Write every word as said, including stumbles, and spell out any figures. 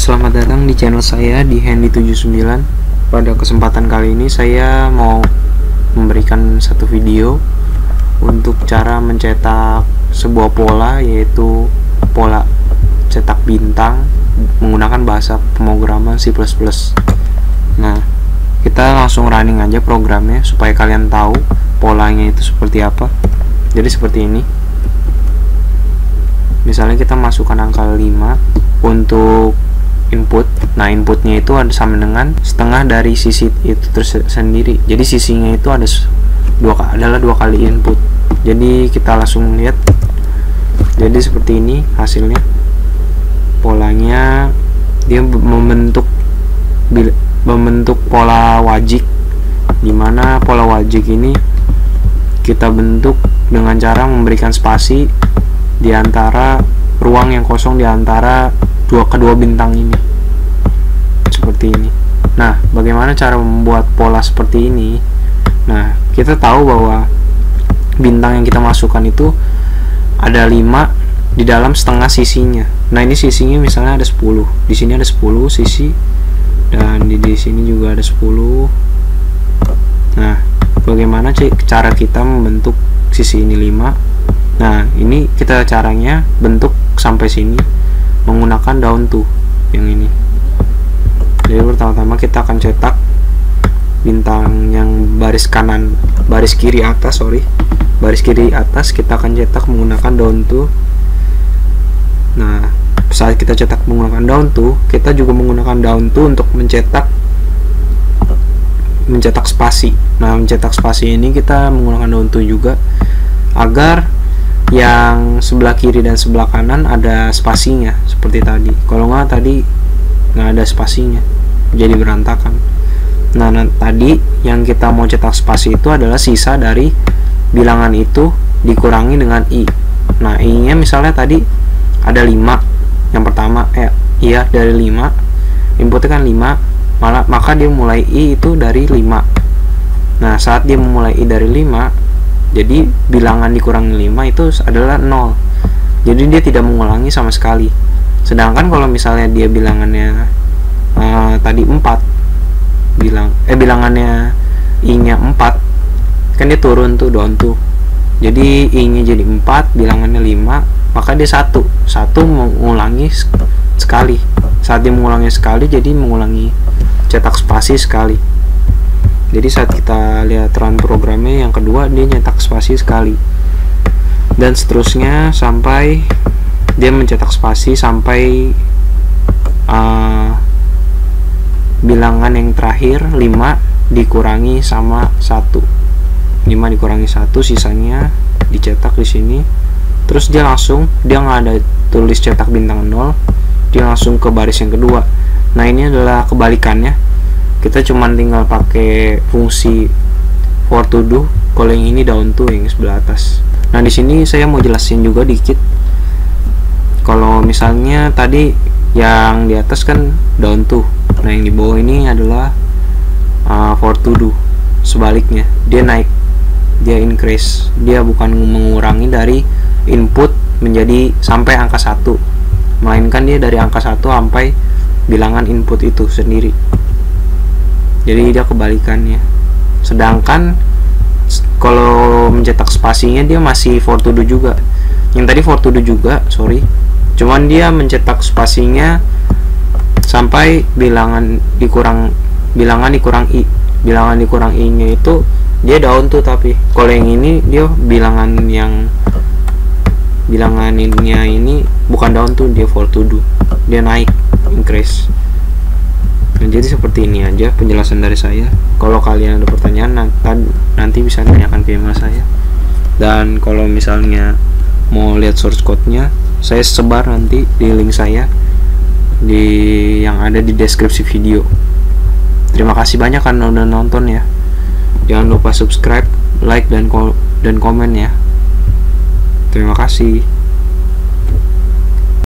Selamat datang di channel saya di Handy tujuh puluh sembilan. Pada kesempatan kali ini saya mau memberikan satu video untuk cara mencetak sebuah pola, yaitu pola cetak bintang menggunakan bahasa pemrograman C plus plus. Nah, kita langsung running aja programnya supaya kalian tahu polanya itu seperti apa. Jadi seperti ini. Misalnya kita masukkan angka lima untuk input. Nah, inputnya itu ada sama dengan setengah dari sisi itu tersendiri. Jadi sisinya itu ada dua adalah dua kali input. Jadi kita langsung lihat. Jadi seperti ini hasilnya. Polanya dia membentuk membentuk pola wajik, dimana pola wajik ini kita bentuk dengan cara memberikan spasi di antara ruang yang kosong di antara dua kedua bintang ini, seperti ini. Nah, bagaimana cara membuat pola seperti ini? Nah, kita tahu bahwa bintang yang kita masukkan itu ada lima di dalam setengah sisinya. Nah, ini sisinya misalnya ada sepuluh. Di sini ada sepuluh sisi, dan di, di sini juga ada sepuluh. Nah, bagaimana cara kita membentuk sisi ini lima? Nah, ini kita caranya bentuk sampai sini menggunakan daun tuh yang ini. Jadi pertama-tama kita akan cetak bintang yang baris kanan, baris kiri atas, sorry, baris kiri atas kita akan cetak menggunakan daun tuh. Nah, saat kita cetak menggunakan daun tuh, kita juga menggunakan daun tuh untuk mencetak mencetak spasi. Nah, mencetak spasi ini kita menggunakan daun tuh juga agar yang sebelah kiri dan sebelah kanan ada spasinya seperti tadi. Kalau nggak tadi nggak ada spasinya, jadi berantakan. Nah, nah tadi yang kita mau cetak spasi itu adalah sisa dari bilangan itu dikurangi dengan i. Nah, i nya misalnya tadi ada lima yang pertama, eh iya dari lima, inputnya kan lima, malah maka dia mulai i itu dari lima. Nah, saat dia memulai i dari lima, jadi bilangan dikurangi lima itu adalah nol. Jadi dia tidak mengulangi sama sekali. Sedangkan kalau misalnya dia bilangannya uh, tadi empat, bilang eh bilangannya i-nya empat, kan dia turun tuh down tuh. Jadi i-nya jadi empat, bilangannya lima, maka dia satu. Satu mengulangi sekali. Saat dia mengulangi sekali, jadi mengulangi cetak spasi sekali. Jadi saat kita lihat run programnya yang kedua, dia nyetak spasi sekali, dan seterusnya sampai dia mencetak spasi sampai uh, bilangan yang terakhir lima dikurangi sama satu. lima dikurangi satu, sisanya dicetak di sini. Terus dia langsung, dia nggak ada tulis cetak bintang nol, dia langsung ke baris yang kedua. Nah, ini adalah kebalikannya. Kita cuman tinggal pakai fungsi for to do. Kalau yang ini down to yang sebelah atas. Nah, di sini saya mau jelasin juga dikit. Kalau misalnya tadi yang di atas kan down to, nah yang di bawah ini adalah uh, for to do. Sebaliknya, dia naik, dia increase, dia bukan mengurangi dari input menjadi sampai angka satu, melainkan dia dari angka satu sampai bilangan input itu sendiri. Jadi dia kebalikannya. Sedangkan kalau mencetak spasinya dia masih for to do juga. Yang tadi for to do juga, sorry. Cuman dia mencetak spasinya sampai bilangan dikurang bilangan dikurang i. Bilangan dikurang i-nya itu dia down tuh, tapi kalau yang ini dia bilangan yang bilangannya ini bukan down tuh, dia for to do. Dia naik, increase. Nah, jadi seperti ini aja penjelasan dari saya. Kalau kalian ada pertanyaan, nanti bisa tanyakan ke email saya. Dan kalau misalnya mau lihat source code-nya, saya sebar nanti di link saya di yang ada di deskripsi video. Terima kasih banyak karena udah nonton ya. Jangan lupa subscribe, like, dan dan komen ya. Terima kasih.